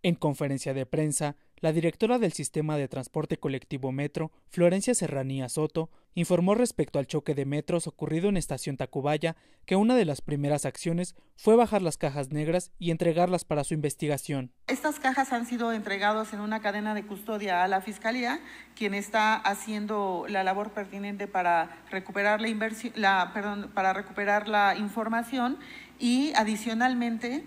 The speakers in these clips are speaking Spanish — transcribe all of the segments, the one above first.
En conferencia de prensa, la directora del Sistema de Transporte Colectivo Metro, Florencia Serranía Soto, informó respecto al choque de metros ocurrido en Estación Tacubaya que una de las primeras acciones fue bajar las cajas negras y entregarlas para su investigación. Estas cajas han sido entregadas en una cadena de custodia a la Fiscalía, quien está haciendo la labor pertinente para recuperar para recuperar la información, y adicionalmente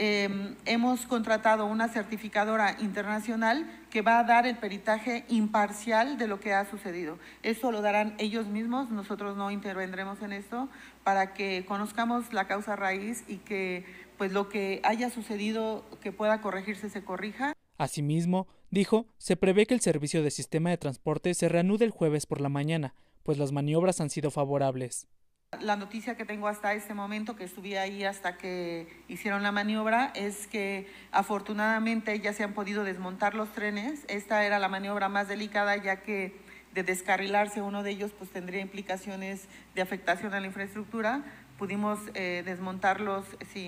hemos contratado una certificadora internacional que va a dar el peritaje imparcial de lo que ha sucedido. Eso lo darán ellos mismos, nosotros no intervendremos en esto, para que conozcamos la causa raíz y que pues lo que haya sucedido que pueda corregirse se corrija. Asimismo, dijo, se prevé que el servicio de sistema de transporte se reanude el jueves por la mañana, pues las maniobras han sido favorables. La noticia que tengo hasta este momento, que estuve ahí hasta que hicieron la maniobra, es que afortunadamente ya se han podido desmontar los trenes. Esta era la maniobra más delicada, ya que de descarrilarse uno de ellos pues tendría implicaciones de afectación a la infraestructura. Pudimos desmontarlos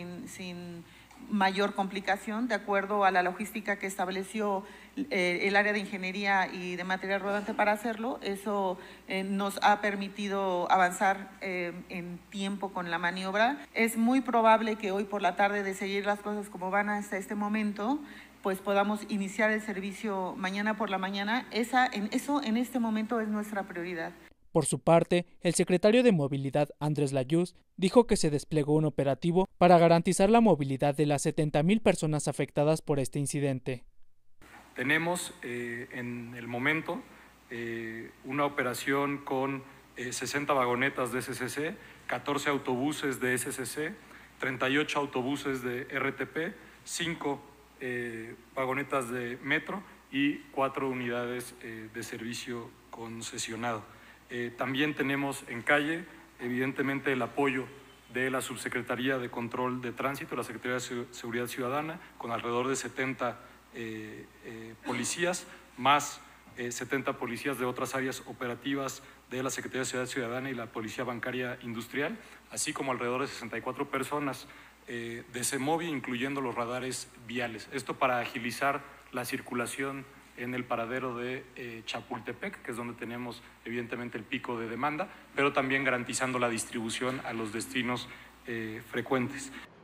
sin mayor complicación, de acuerdo a la logística que estableció el área de ingeniería y de material rodante para hacerlo. Eso nos ha permitido avanzar en tiempo con la maniobra. Es muy probable que hoy por la tarde, de seguir las cosas como van hasta este momento, pues podamos iniciar el servicio mañana por la mañana. Eso en este momento es nuestra prioridad. Por su parte, el secretario de Movilidad, Andrés Layuz, dijo que se desplegó un operativo para garantizar la movilidad de las 70,000 personas afectadas por este incidente. Tenemos en el momento una operación con 60 vagonetas de SCC, 14 autobuses de SCC, 38 autobuses de RTP, 5 vagonetas de metro y 4 unidades de servicio concesionado. También tenemos en calle, evidentemente, el apoyo de la Subsecretaría de Control de Tránsito, la Secretaría de Seguridad Ciudadana, con alrededor de 70 policías, más 70 policías de otras áreas operativas de la Secretaría de Seguridad Ciudadana y la Policía Bancaria Industrial, así como alrededor de 64 personas de CEMOVI, incluyendo los radares viales. Esto para agilizar la circulación en el paradero de Chapultepec, que es donde tenemos evidentemente el pico de demanda, pero también garantizando la distribución a los destinos frecuentes.